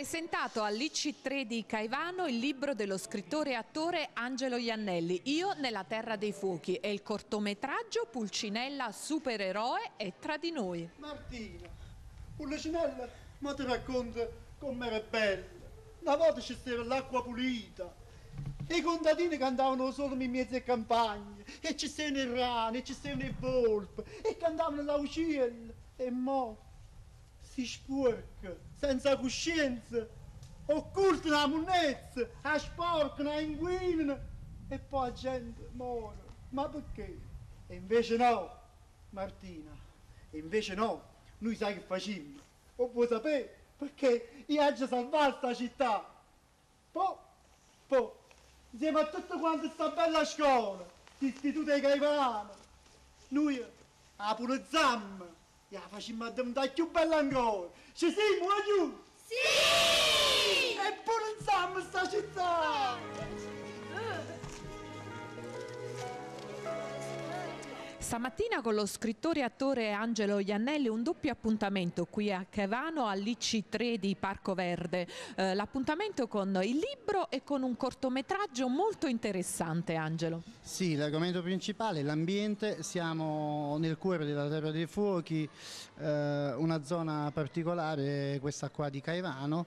presentato all'IC3 di Caivano il libro dello scrittore e attore Angelo Iannelli, Io nella terra dei fuochi, e il cortometraggio Pulcinella supereroe è tra di noi. Martina, Pulcinella, ma ti racconto com'era bella. Una volta ci stava l'acqua pulita, e i contadini cantavano solo in mezzo alle campagne, e ci stavano i rani, e ci stavano i volpi, e cantavano l'aucella, e mo' si sporca, senza coscienza, occultano la monnezza, la sporcano, la inquinano, e poi la gente muore. Ma perché? E invece no, Martina, e invece no, noi sai che facciamo? O vuoi sapere? Perché io oggi salvato questa città. Poi, insieme a tutte quante sta bella scuola, l'istituto di Caivano, noi la pulizziamo e la facciamo diventare più bella ancora. Ci siamo, giù? Sì! E pulizziamo sta città! Stamattina con lo scrittore e attore Angelo Iannelli un doppio appuntamento qui a Caivano all'IC3 di Parco Verde. L'appuntamento con il libro e con un cortometraggio molto interessante, Angelo. Sì, l'argomento principale è l'ambiente. Siamo nel cuore della Terra dei Fuochi, una zona particolare, questa qua di Caivano,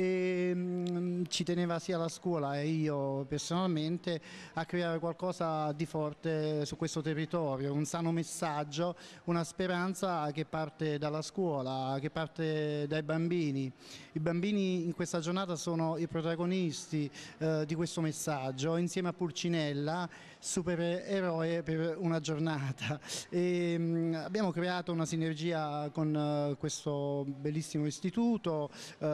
e ci teneva sia la scuola e io personalmente a creare qualcosa di forte su questo territorio, un sano messaggio, una speranza che parte dalla scuola, che parte dai bambini. I bambini in questa giornata sono i protagonisti di questo messaggio, insieme a Pulcinella, supereroe per una giornata. Abbiamo creato una sinergia con questo bellissimo istituto,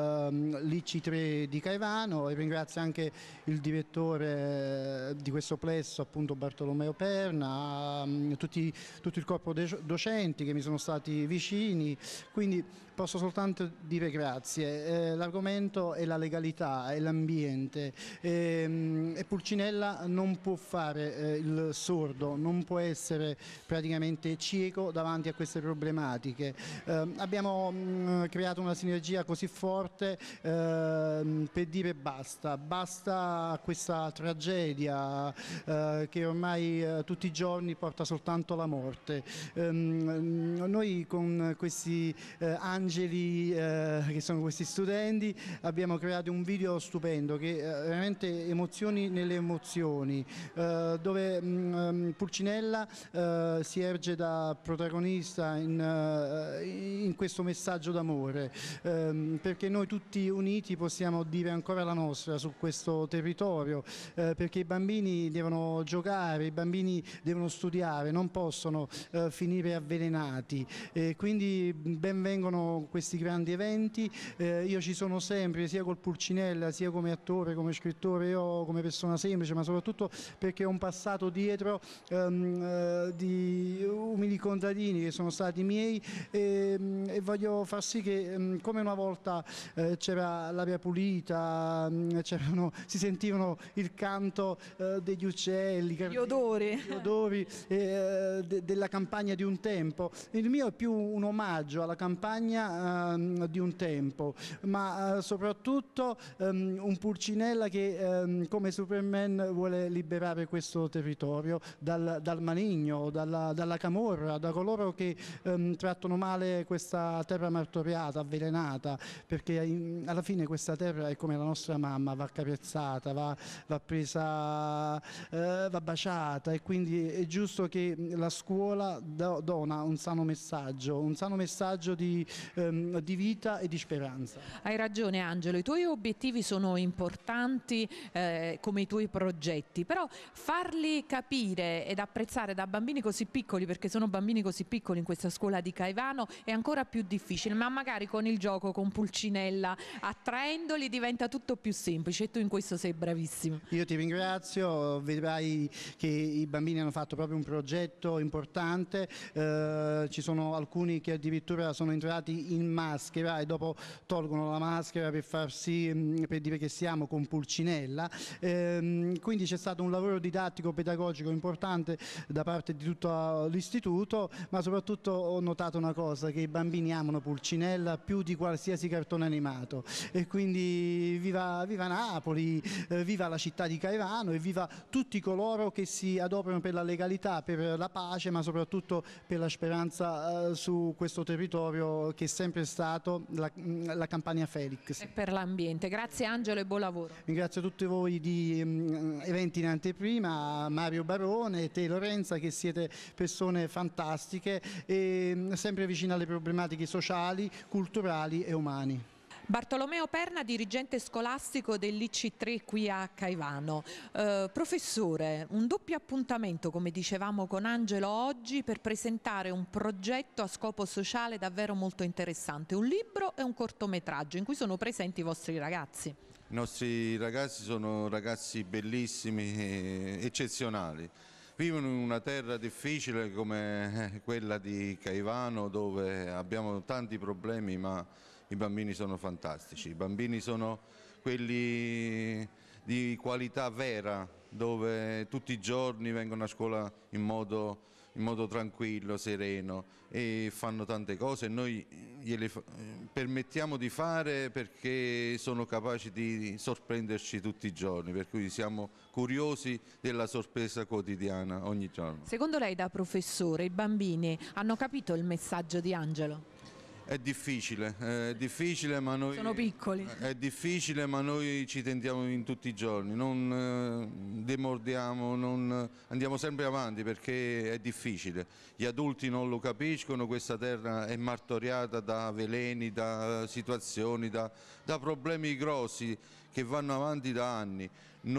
l'IC3 di Caivano, e ringrazio anche il direttore di questo plesso, appunto Bartolomeo Perna, tutto il corpo docenti che mi sono stati vicini, quindi posso soltanto dire grazie. L'argomento è la legalità, è l'ambiente, e Pulcinella non può fare il sordo, non può essere praticamente cieco davanti a queste problematiche. Abbiamo creato una sinergia così forte per dire basta a questa tragedia che ormai tutti i giorni porta soltanto la morte. Noi con questi angeli che sono questi studenti abbiamo creato un video stupendo che veramente emozioni nelle emozioni, dove Pulcinella si erge da protagonista in questo messaggio d'amore, perché noi tutti uniti possiamo dire ancora la nostra su questo territorio, perché i bambini devono giocare, i bambini devono studiare, non possono finire avvelenati, quindi ben vengano questi grandi eventi. Io ci sono sempre, sia col Pulcinella, sia come attore, come scrittore, io come persona semplice, ma soprattutto perché ho un passato dietro di umili contadini che sono stati miei, e voglio far sì che come una volta c'era l'aria pulita, si sentivano il canto degli uccelli, Gli odori della campagna di un tempo. Il mio è più un omaggio alla campagna di un tempo, ma soprattutto un Pulcinella che come Superman vuole liberare questo territorio dal maligno, dalla camorra, da coloro che trattano male questa terra martoriata, avvelenata, perché alla fine questa terra è come la nostra mamma, va accarezzata, va presa, va baciata, e quindi è giusto che la scuola dona un sano messaggio di vita e di speranza. Hai ragione, Angelo, i tuoi obiettivi sono importanti come i tuoi progetti, però farli capire ed apprezzare da bambini così piccoli, perché sono bambini così piccoli in questa scuola di Caivano, è ancora più difficile, ma magari con il gioco, con Pulcinella, attraendoli diventa tutto più semplice, e tu in questo sei bravissimo. Io ti ringrazio, vedrai che i bambini hanno fatto proprio un progetto importante, ci sono alcuni che addirittura sono entrati in maschera e dopo tolgono la maschera per dire che siamo con Pulcinella, quindi c'è stato un lavoro didattico didattico-pedagogico importante da parte di tutto l'istituto, ma soprattutto ho notato una cosa, che i bambini amano Pulcinella più di qualsiasi cartone animato, e quindi viva Napoli, viva la città di Caivano e viva tutti coloro che si adoperano per la legalità, per la pace, ma soprattutto per la speranza su questo territorio che è sempre stato la Campania Felix. E per l'ambiente. Grazie Angelo e buon lavoro. Ringrazio tutti voi di Eventi in Anteprima, Mario Barone e te Lorenza, che siete persone fantastiche e sempre vicine alle problematiche sociali, culturali e umani. Bartolomeo Perna, dirigente scolastico dell'IC3 qui a Caivano. Professore, un doppio appuntamento, come dicevamo con Angelo oggi, per presentare un progetto a scopo sociale davvero molto interessante, un libro e un cortometraggio in cui sono presenti i vostri ragazzi. I nostri ragazzi sono ragazzi bellissimi e eccezionali. Vivono in una terra difficile come quella di Caivano, dove abbiamo tanti problemi, ma i bambini sono fantastici. I bambini sono quelli di qualità vera, dove tutti i giorni vengono a scuola in modo tranquillo, sereno, e fanno tante cose e noi gliele permettiamo di fare perché sono capaci di sorprenderci tutti i giorni, per cui siamo curiosi della sorpresa quotidiana ogni giorno. Secondo lei, da professore, i bambini hanno capito il messaggio di Angelo? È difficile, ma noi... Sono piccoli. È difficile, ma noi ci tentiamo in tutti i giorni, non demordiamo, andiamo sempre avanti perché è difficile. Gli adulti non lo capiscono, questa terra è martoriata da veleni, da situazioni, da problemi grossi che vanno avanti da anni.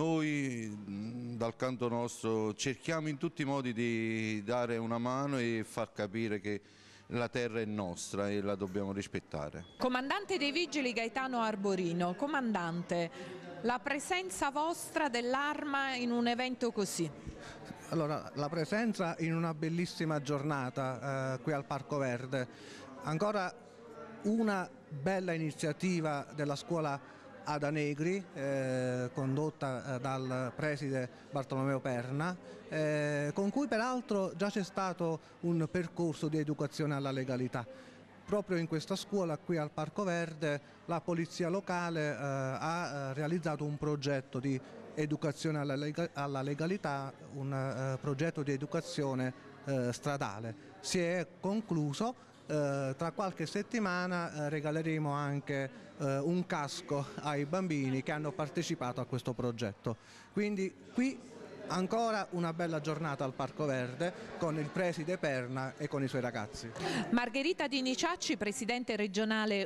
Noi dal canto nostro cerchiamo in tutti i modi di dare una mano e far capire che la terra è nostra e la dobbiamo rispettare. Comandante dei Vigili Gaetano Arborino, comandante, la presenza vostra dell'Arma in un evento così? Allora, la presenza in una bellissima giornata qui al Parco Verde, ancora una bella iniziativa della scuola Ada Negri, condotta dal preside Bartolomeo Perna, con cui peraltro già c'è stato un percorso di educazione alla legalità. Proprio in questa scuola qui al Parco Verde la polizia locale ha realizzato un progetto di educazione alla legalità, un progetto di educazione stradale. Si è concluso. Tra qualche settimana regaleremo anche un casco ai bambini che hanno partecipato a questo progetto. Quindi qui ancora una bella giornata al Parco Verde con il preside Perna e con i suoi ragazzi. Margherita Di Niciacci, presidente regionale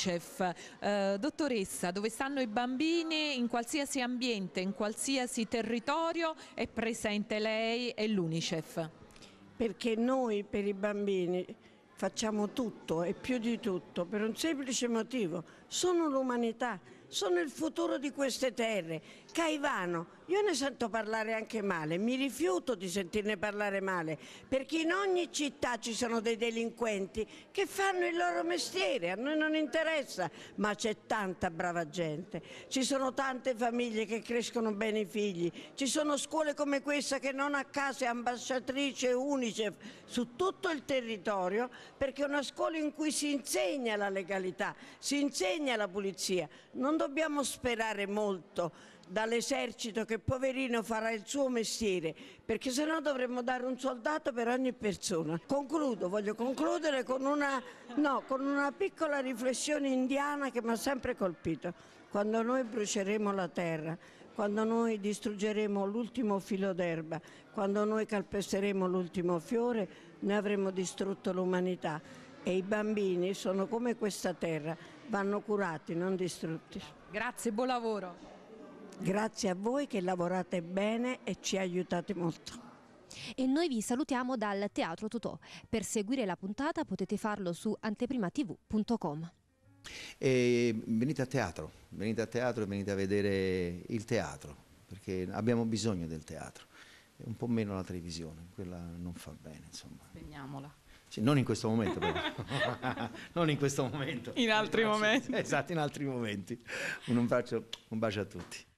Unicef. Dottoressa, dove stanno i bambini in qualsiasi ambiente, in qualsiasi territorio, è presente lei e l'Unicef? Perché noi per i bambini facciamo tutto e più di tutto per un semplice motivo: sono l'umanità, sono il futuro di queste terre. Caivano, io ne sento parlare anche male, mi rifiuto di sentirne parlare male, perché in ogni città ci sono dei delinquenti che fanno il loro mestiere, a noi non interessa, ma c'è tanta brava gente, ci sono tante famiglie che crescono bene i figli, ci sono scuole come questa che non a caso è ambasciatrice Unicef su tutto il territorio, perché è una scuola in cui si insegna la legalità, si insegna la pulizia. Non dobbiamo sperare molto dall'esercito che poverino farà il suo mestiere, perché sennò dovremmo dare un soldato per ogni persona. Voglio concludere con una piccola riflessione indiana che mi ha sempre colpito. Quando noi bruceremo la terra, quando noi distruggeremo l'ultimo filo d'erba, quando noi calpesteremo l'ultimo fiore, noi avremo distrutto l'umanità, e i bambini sono come questa terra, vanno curati, non distrutti. Grazie, buon lavoro. Grazie a voi che lavorate bene e ci aiutate molto. E noi vi salutiamo dal Teatro Totò. Per seguire la puntata potete farlo su anteprimatv.com. E venite a teatro e venite a vedere il teatro, perché abbiamo bisogno del teatro, un po' meno la televisione, quella non fa bene, insomma. Spegniamola. Sì, non in questo momento però, non in questo momento. In altri momenti. Esatto, in altri momenti. Un bacio a tutti.